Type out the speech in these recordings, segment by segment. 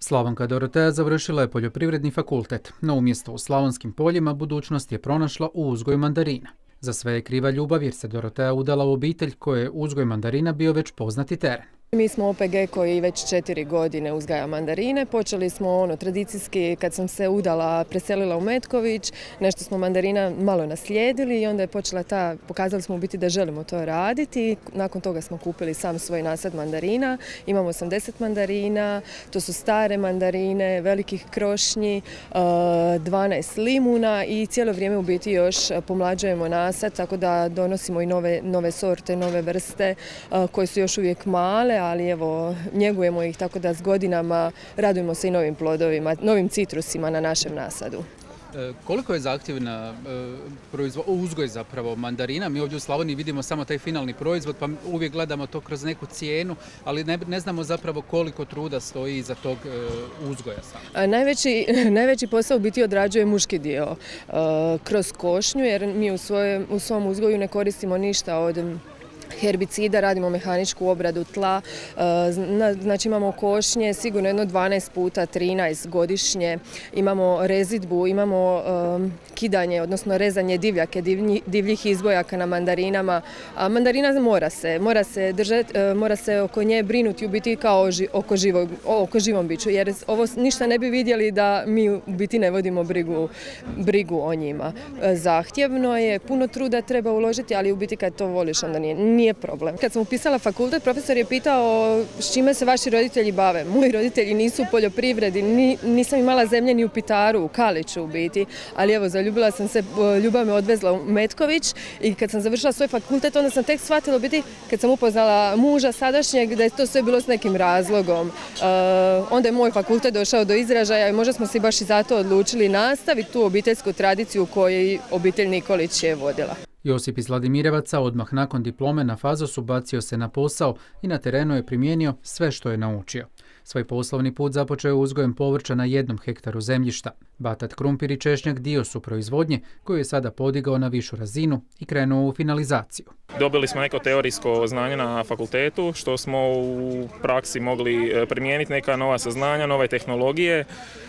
Slavonka Dorotea završila je poljoprivredni fakultet, no umjesto u Slavonskim poljima budućnost je pronašla u uzgoju mandarina. Za sve je kriva ljubav jer se Dorotea udala u obitelj koje je uzgoj mandarina bio već poznati teren. Mi smo OPG koji već 4 godine uzgaja mandarine. Počeli smo tradicijski kad sam se udala, preselila u Metković, nešto smo mandarina malo naslijedili i onda je počela pokazali smo u biti da želimo to raditi. Nakon toga smo kupili sam svoj nasad mandarina. Imamo 80 mandarina, to su stare mandarine, velikih krošnji, 12 limuna i cijelo vrijeme u biti još pomlađujemo nasad, tako da donosimo i nove sorte, nove vrste koje su još uvijek male, ali evo, njegujemo ih tako da s godinama radujemo se i novim plodovima, novim citrusima na našem nasadu. Koliko je zahtjevna uzgoj zapravo mandarina? Mi ovdje u Slavoniji vidimo samo taj finalni proizvod, pa uvijek gledamo to kroz neku cijenu, ali ne znamo zapravo koliko truda stoji iza tog uzgoja samo. Najveći posao u biti odrađuje muški dio kroz košnju, jer mi u svom uzgoju ne koristimo ništa od herbicida, radimo mehaničku obradu tla, znači imamo košnje sigurno jedno 12 puta 13 godišnje, imamo rezidbu, imamo kidanje, odnosno rezanje divljake, divljih izbojaka na mandarinama. A mandarina mora se držati, mora se oko nje brinuti u biti kao oko živom biću, jer ovo ništa ne bi vidjeli da mi u biti ne vodimo brigu o njima. Zahtjevno je, puno truda treba uložiti, ali u biti kad to voliš onda nije problem. Kad sam upisala fakultet, profesor je pitao s čime se vaši roditelji bave. Moji roditelji nisu u poljoprivredi, nisam imala zemlje ni u Pitaru, u Kaliću u biti, ali evo, zaljubila sam se, ljubav me odvezla u Metković i kad sam završila svoj fakultet, onda sam tek shvatila u biti, kad sam upoznala muža sadašnjeg, da je to sve bilo s nekim razlogom. Onda je moj fakultet došao do izražaja i možda smo se baš i zato odlučili nastaviti tu obiteljsku tradiciju koju obitelj Nikolić je vodila. Josip iz Vladimirevaca odmah nakon diplome na Fazosu bacio se na posao i na terenu je primijenio sve što je naučio. Svoj poslovni put započeo je uzgojem povrća na 1 hektaru zemljišta. Batat, krumpir i češnjak dio su proizvodnje koju je sada podigao na višu razinu i krenuo u finalizaciju. Dobili smo neko teorijsko znanje na fakultetu što smo u praksi mogli primijeniti, neka nova saznanja, nove tehnologije,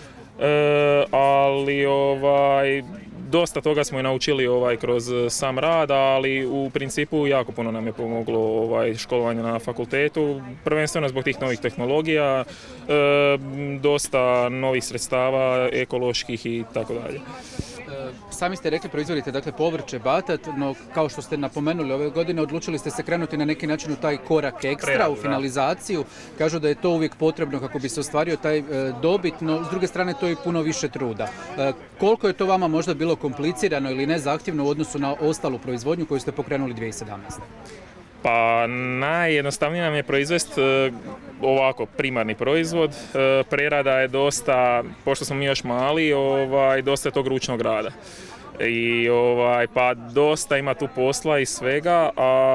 ali dosta toga smo i naučili kroz sam rad, ali u principu jako puno nam je pomoglo školovanje na fakultetu, prvenstveno zbog tih novih tehnologija, dosta novih sredstava, ekoloških i tako dalje. Sami ste rekli proizvodite dakle povrće, batat, no kao što ste napomenuli ove godine odlučili ste se krenuti na neki način u taj korak ekstra, u finalizaciju. Kažu da je to uvijek potrebno kako bi se ostvario taj dobit, no s druge strane to je puno više truda. Koliko je to vama možda bilo komplicirano ili ne zahtjevno u odnosu na ostalu proizvodnju koju ste pokrenuli 2017? Pa najjednostavnije nam je proizvesti primarni proizvod. Prerada je dosta, pošto smo mi još mali, dosta je tog ručnog rada. I pa dosta ima tu posla i svega,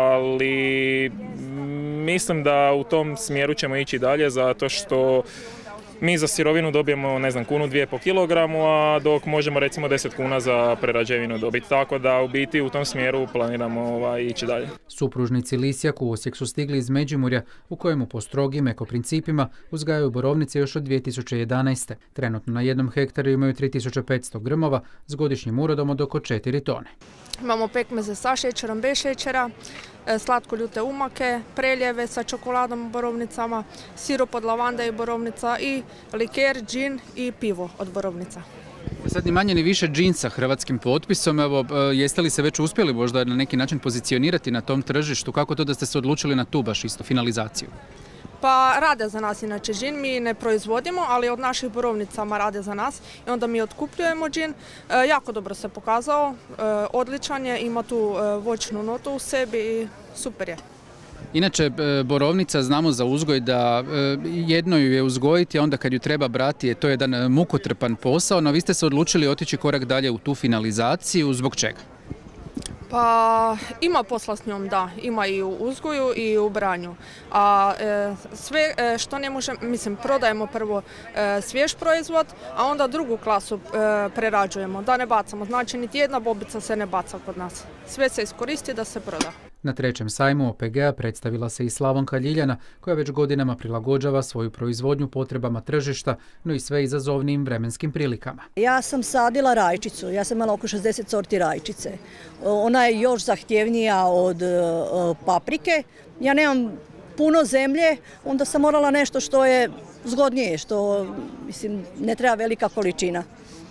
ali mislim da u tom smjeru ćemo ići dalje zato što mi za sirovinu dobijemo, 1-2 po kilogramu, a dok možemo recimo 10 kuna za prerađevinu dobiti. Tako da u biti u tom smjeru planiramo ići dalje. Supružnici Lisjak u Osijek su stigli iz Međimurja u kojemu po strogim ekoprincipima uzgajaju borovnice još od 2011. Trenutno na 1 hektaru imaju 3500 grmova s godišnjim urodom od oko 4 tone. Imamo pekmeze sa šećerom, bez šećera, slatkoljute umake, preljeve sa čokoladom u borovnicama, sirup od lavande i borovnica i liker, džin i pivo od borovnica. Sad ni manje ni više džin sa hrvatskim potpisom. Evo, jeste li se već uspjeli možda na neki način pozicionirati na tom tržištu? Kako to da ste se odlučili na tu baš isto finalizaciju? Pa rade za nas inače džin, mi ne proizvodimo, ali od naših borovnicama rade za nas i onda mi otkupljujemo džin. Jako dobro se pokazao, odličan je, ima tu voćnu notu u sebi i super je. Inače, borovnica znamo za uzgoj da jedno ju je uzgojiti, a onda kad ju treba brati to je jedan mukotrpan posao, no vi ste se odlučili otići korak dalje u tu finalizaciju, zbog čega? Pa ima posla s njom, da, ima i u uzgoju i u branju. A sve što ne možemo, prodajemo prvo svjež proizvod, a onda drugu klasu prerađujemo, da ne bacamo. Znači niti jedna bobica se ne baca kod nas. Sve se iskoristi da se proda. Na trećem sajmu OPG-a predstavila se i Slavonka Ljiljana, koja već godinama prilagođava svoju proizvodnju potrebama tržišta, no i sve izazovnijim vremenskim prilikama. Ja sam sadila rajčicu, ja sam imala oko 60 sorti rajčice. Ona je još zahtjevnija od paprike. Ja nemam puno zemlje, onda sam morala nešto što je zgodnije, što ne treba velika količina.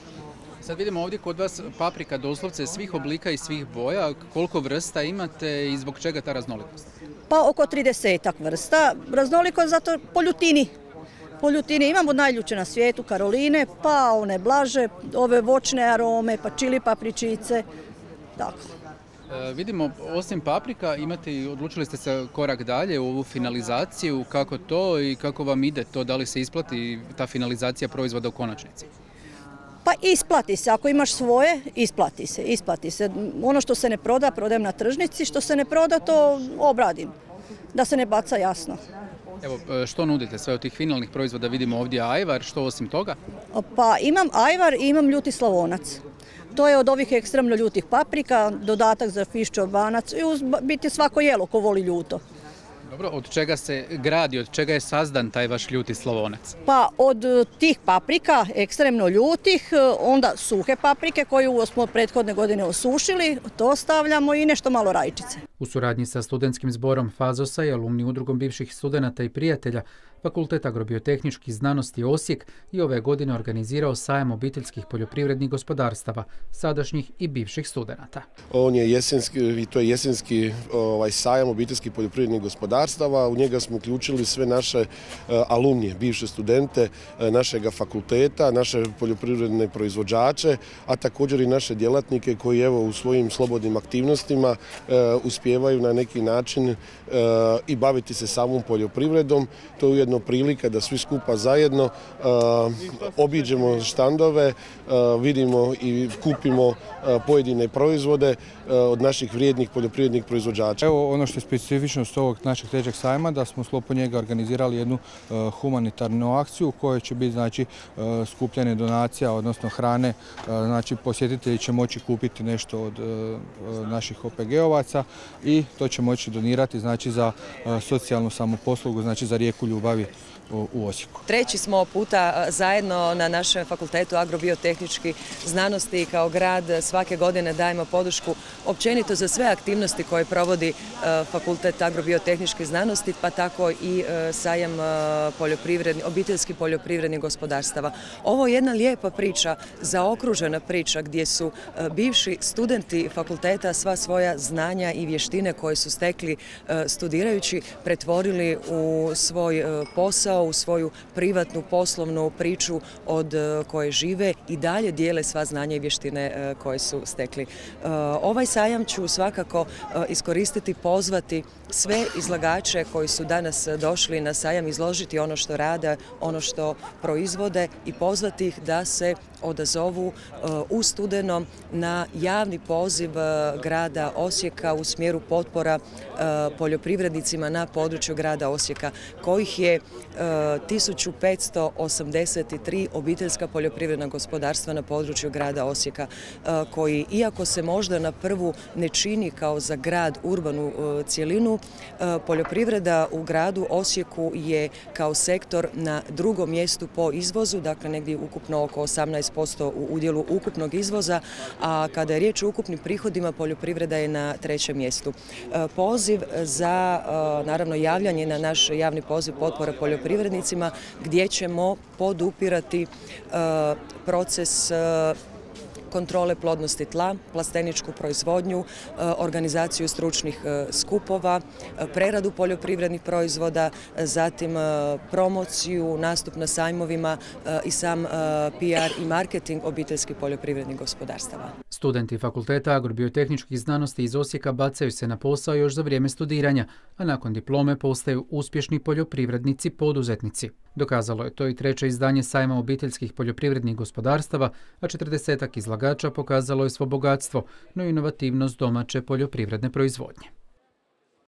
Sad vidimo ovdje kod vas paprika doslovce svih oblika i svih boja. Koliko vrsta imate i zbog čega ta raznolikost? Pa oko 30 vrsta. Raznoliko je zato po ljutini. Po ljutini imamo najljuće na svijetu, Karoline, pa one blaže, ove voćne arome, pa čili papričice. Tako. Vidimo, osim paprika, odlučili ste se korak dalje u ovu finalizaciju. Kako to i kako vam ide to? Da li se isplati ta finalizacija proizvoda u konačnici? Pa isplati se, ako imaš svoje, isplati se. Ono što se ne proda, prodajem na tržnici, što se ne proda, to obradim. Da se ne baca, jasno. Evo, što nudite sve od tih finalnih proizvoda? Vidimo ovdje ajvar, što osim toga? Pa imam ajvar i imam ljuti slavonac. To je od ovih ekstremno ljutih paprika, dodatak za fiš čorbanac i biti svako jelo ko voli ljuto. Dobro, od čega se gradi, od čega je sazdan taj vaš ljuti slavonac? Pa od tih paprika, ekstremno ljutih, onda suhe paprike koju smo prethodne godine osušili, to stavljamo i nešto malo rajčice. U suradnji sa studentskim zborom Fazosa i alumni udrugom bivših studenata i prijatelja, Fakultet agrobiotehničkih znanosti Osijek i ove godine organizirao sajam obiteljskih poljoprivrednih gospodarstava, sadašnjih i bivših studenata. On je jesenski sajam obiteljskih poljoprivrednih gospodarstava. U njega smo uključili sve naše alumnije, bivše studente našega fakulteta, naše poljoprivredne proizvođače, a također i naše djelatnike koji u svojim slobodnim aktivnostima uspijevaju na neki način i baviti se samom poljoprivredom. To je ujedno prilika da svi skupa zajedno obiđemo štandove, vidimo i kupimo pojedine proizvode od naših vrijednih poljoprivrednih proizvođača. Evo ono što je specifičnost ovog našeg trećeg sajma, da smo u sklopu njega organizirali jednu humanitarnu akciju u kojoj će biti skupljanje donacija, odnosno hrane. Posjetitelji će moći kupiti nešto od naših OPG-ovaca i to će moći donirati za socijalnu samoposlugu, za rijeku ljubavi u Osijeku. Treći smo puta zajedno na našem Fakultetu agrobiotehničkih znanosti. Kao grad svake godine dajemo podršku općenito za sve aktivnosti koje provodi Fakultet agrobiotehničkih znanosti, pa tako i sajam obiteljskih poljoprivrednih gospodarstava. Ovo je jedna lijepa priča, zaokružena priča gdje su bivši studenti fakulteta sva svoja znanja i vještine koje su stekli studirajući pretvorili u svoj posao, u svoju privatnu poslovnu priču od koje žive i dalje dijele sva znanja i vještine koje su stekli. Ovaj sajam ću svakako iskoristiti, pozvati sve izlagače koji su danas došli na sajam izložiti ono što rade, ono što proizvode i pozvati ih da se odazovu u studenom na javni poziv grada Osijeka u smjeru potpora poljoprivrednicima na području grada Osijeka, kojih je 1583 obiteljska poljoprivredna gospodarstva na području grada Osijeka, koji, iako se možda na prvu ne čini kao za grad urbanu cjelinu, poljoprivreda u gradu Osijeku je kao sektor na drugom mjestu po izvozu, dakle negdje ukupno oko 18% u udjelu ukupnog izvoza, a kada je riječ o ukupnim prihodima, poljoprivreda je na trećem mjestu. Poziv za, naravno, javljanje na naš javni poziv potpora poljoprivrednicima, gdje ćemo podupirati proces kontrole plodnosti tla, plasteničku proizvodnju, organizaciju stručnih skupova, preradu poljoprivrednih proizvoda, zatim promociju, nastup na sajmovima i sam PR i marketing obiteljskih poljoprivrednih gospodarstava. Studenti Fakulteta agrobiotehničkih znanosti iz Osijeka bacaju se na posao još za vrijeme studiranja, a nakon diplome postaju uspješni poljoprivrednici poduzetnici. Dokazalo je to i treće izdanje sajma obiteljskih poljoprivrednih gospodarstava, a 40-ak izlagača pokazalo je svo bogatstvo, no i inovativnost domaće poljoprivredne proizvodnje.